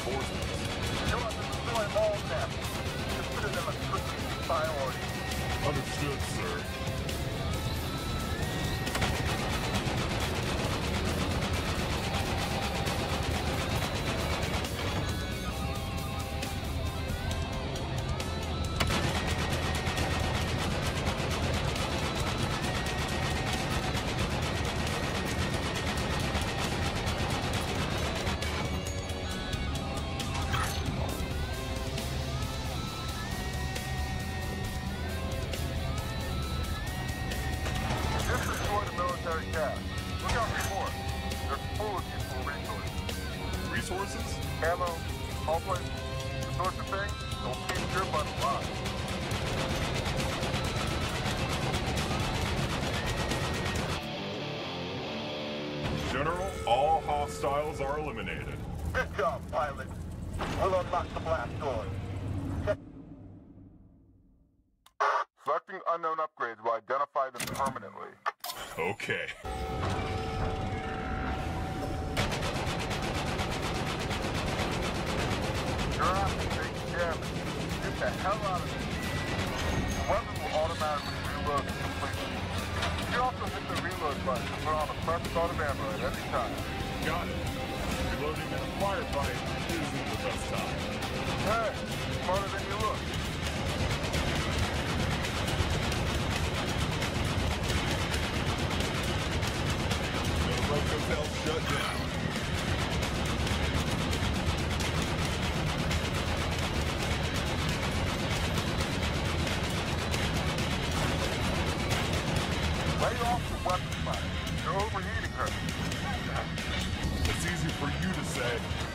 reinforcements. You want to destroy all of them. Consider them a strategic priority. Understood, sir. Resources, ammo, all places, the sorts of things that will keep your butt alive. General, all hostiles are eliminated. Good job, pilot. We'll unlock the blast doors. Selecting unknown upgrades will identify them permanently. Okay. You're out to take damage. Get the hell out of here. The weapon will automatically reload completely. You can also hit the reload button to put on a fresh start of ammo at any time. Got it. Reloading in a firefight isn't the best time. Hey, smarter than you look. The Rogue Hotel shut down. Lay off the weapon fire. You're overheating her. It's easy for you to say.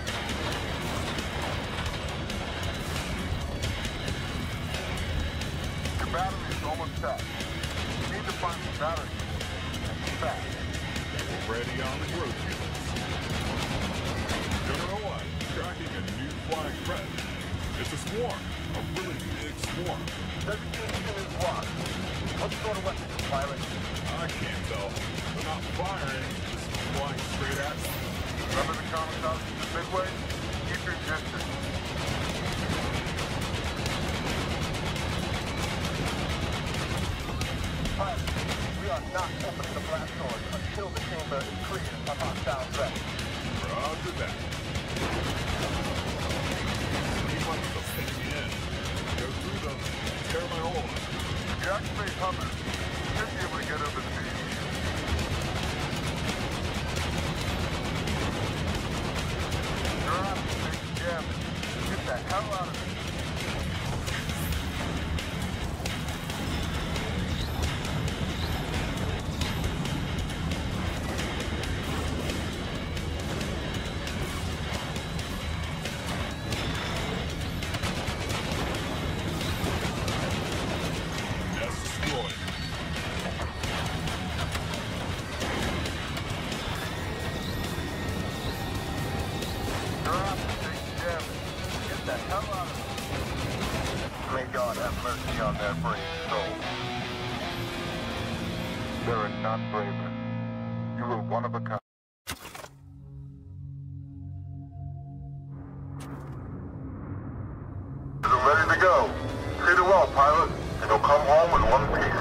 Your battery is almost set. You need to find some battery. Fast. Already on the road, Felix. General White, tracking a new flying threat. It's a swarm. A really big swarm. Designation is locked. What sort of weapon, pilot? I can't tell. They're not firing, just flying straight at me. Remember the kamikaze in the midway? Keep your distance. Pilot, we are not opening the blast doors until the chamber is clear of hostile threat. Roger that. Seem like they'll send me in. Go through them, tear my hole. If you activate hovers, you should be able to get over the beam. You're out to take damage. Get the hell out of here. Nest destroyed. You're out to take damage. Get the hell out of here. May God have mercy on their brave souls. There are none braver. You were one of a kind. You're ready to go. Treat it well, pilot, and you'll come home in one piece.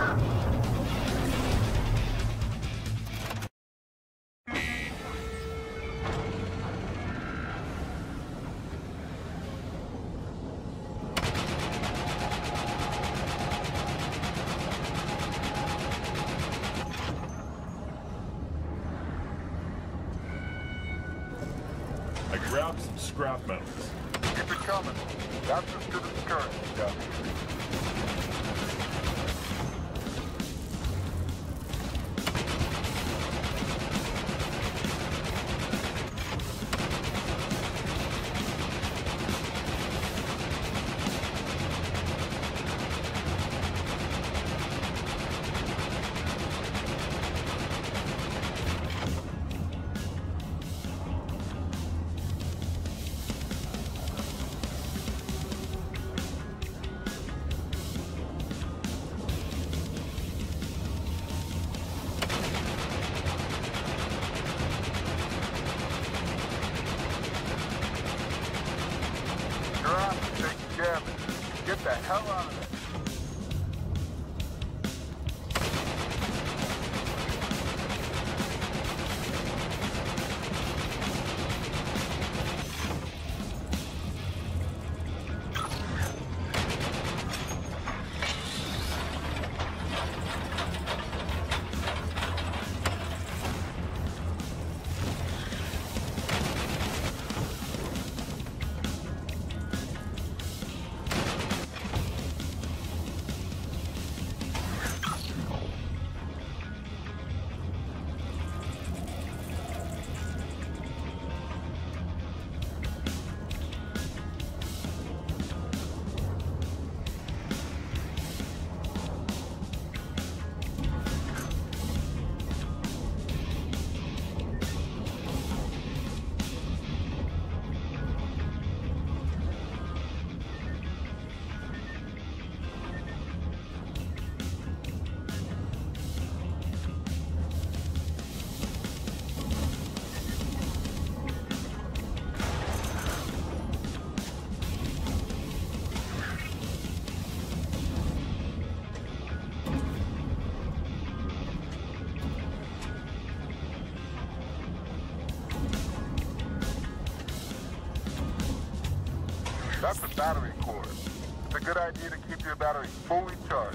I grabbed some scrap metals. Keep it coming. That's as good as currency, yeah. Drop and take damage. Get the hell out of there. That's a battery cord. It's a good idea to keep your battery fully charged.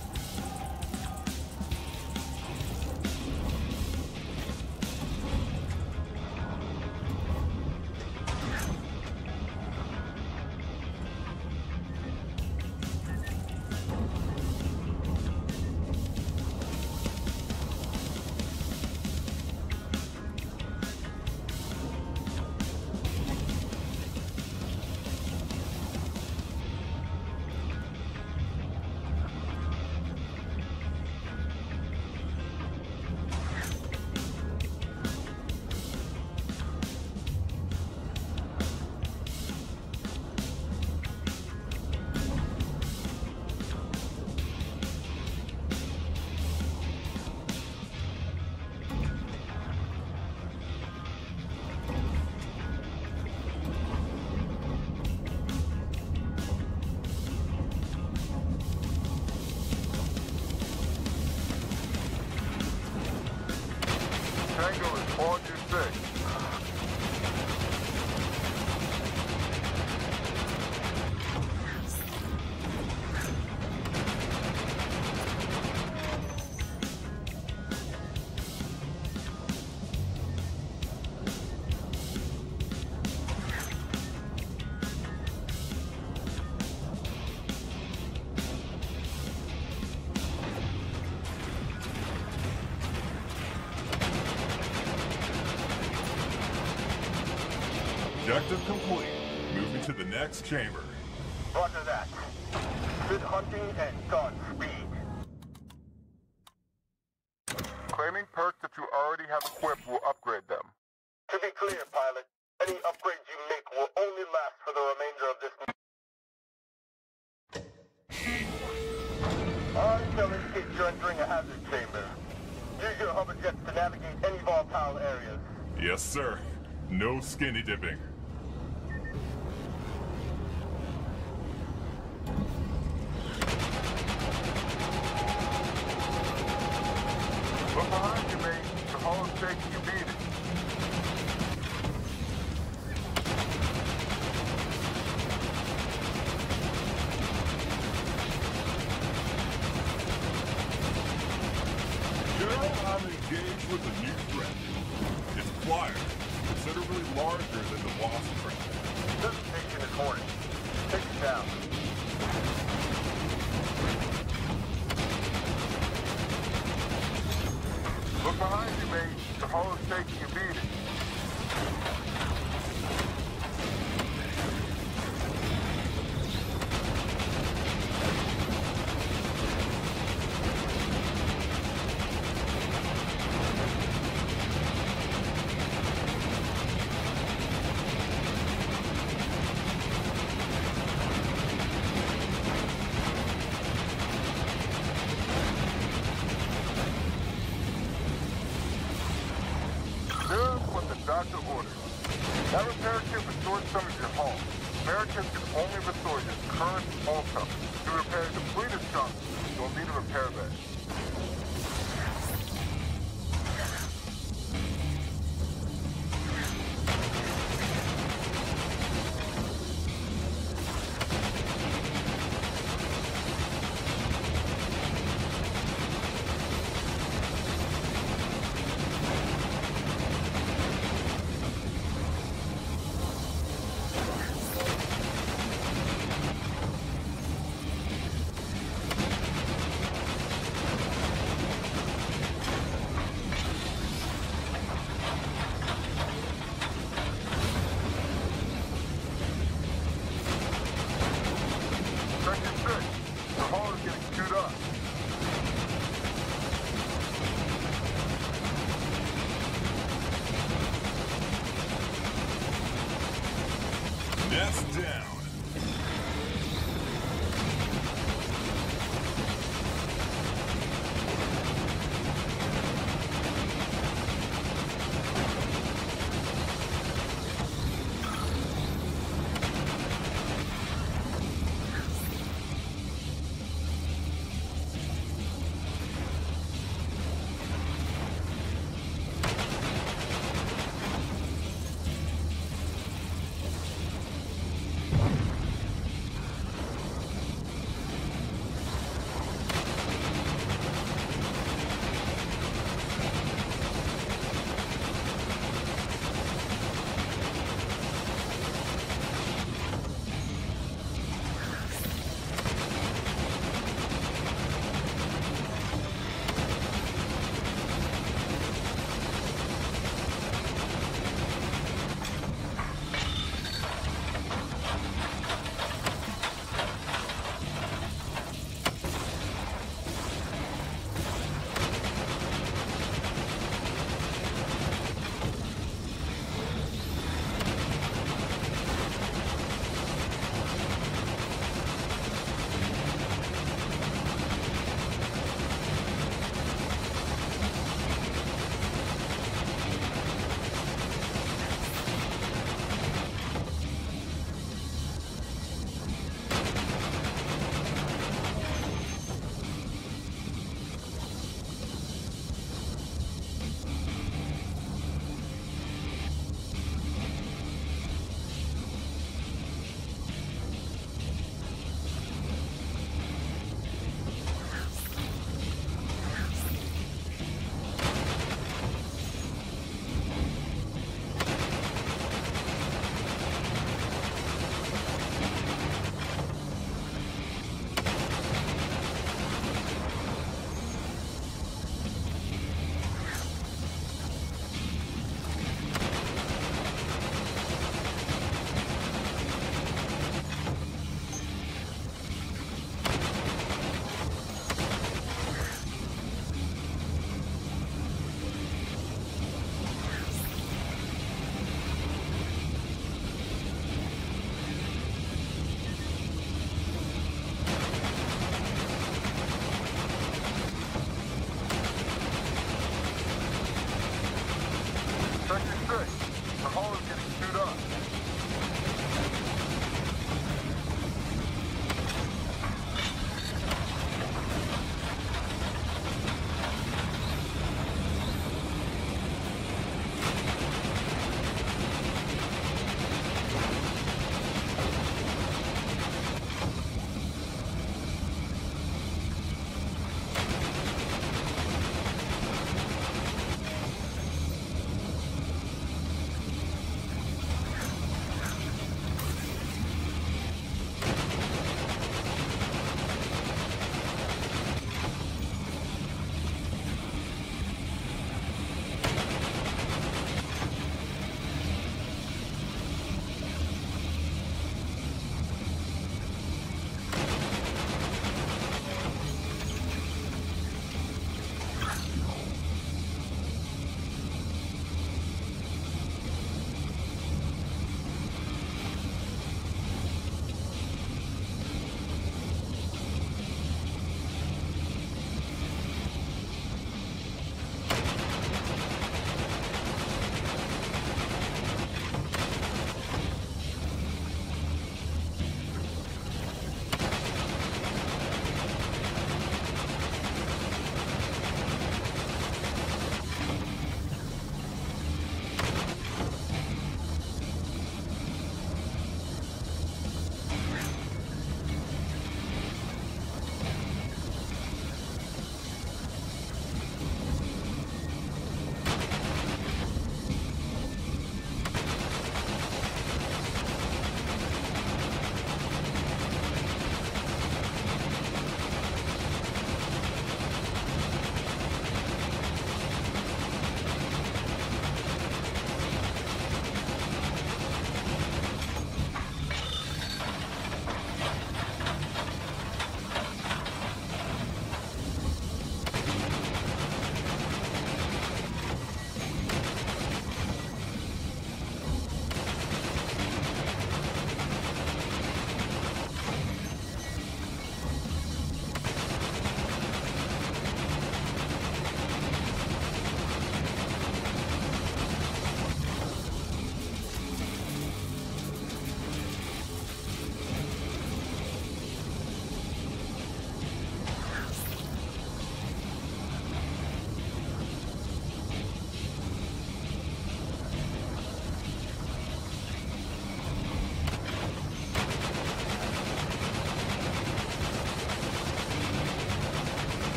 Tango is on your six. Objective complete. Moving to the next chamber. Roger that. Good hunting and Godspeed. Claiming perks that you already have equipped will upgrade them. To be clear, pilot, any upgrades you make will only last for the remainder of this. I shall indicate you're entering a hazard chamber. Use your hover jets to navigate any volatile areas. Yes, sir. No skinny dipping. Look behind you, mate. The hull is shaking, you beat it. General, I'm engaged with a new threat. It's flyers, considerably larger than the Wasp threat. This station is horny. Take it down. Look behind you, mate. The hull is shaking, you beat it. Americans can only restore your current Alta. To repair depleted chunks, you'll need a repair bay. Nest down.